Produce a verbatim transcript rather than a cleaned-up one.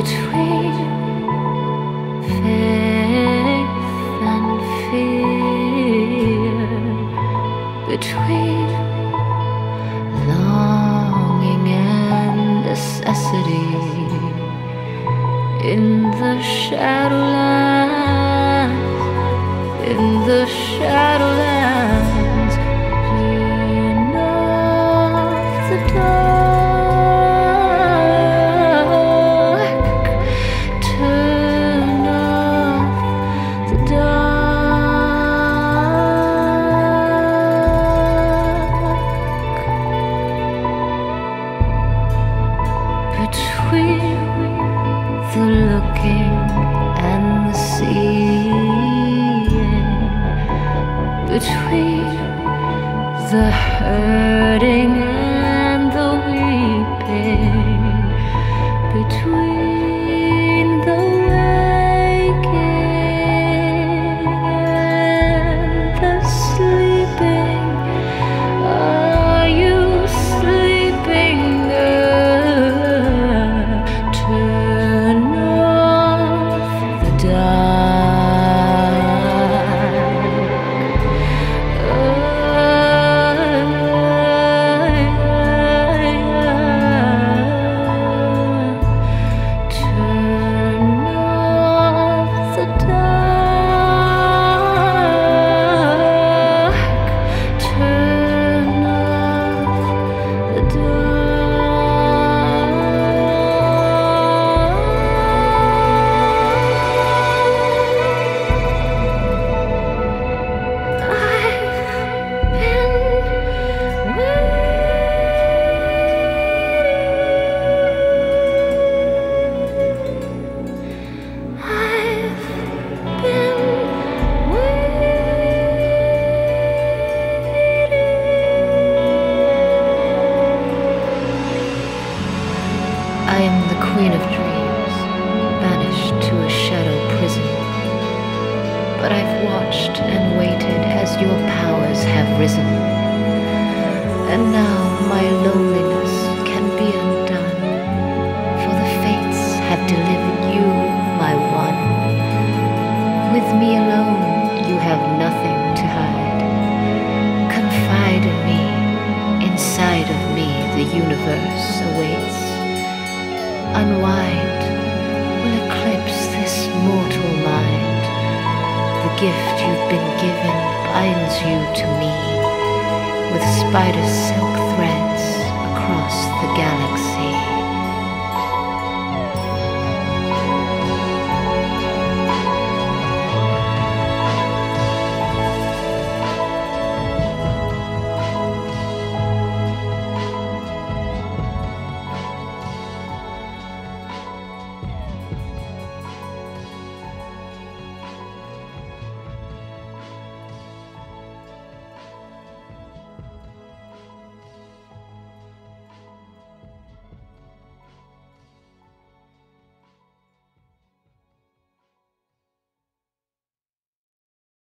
between faith and fear, between longing and necessity, in the shadowlands, in the shadowlands, turn off the dark, turn off the dark, between the looking and the seeing, between the hurting and the weeping, between the waking and the sleeping. Are you sleeping, girl? Turn off the dark. Turn off the dark. Turn off the I am the queen of dreams, banished to a shadow prison. But I've watched and waited as your powers have risen. And now my loneliness can be undone, for the fates have delivered you, my one. With me alone you have nothing to hide. Confide in me, inside of me the universe awaits. Unwind will eclipse this mortal mind. The gift you've been given binds you to me with spider silk threads across the galaxy.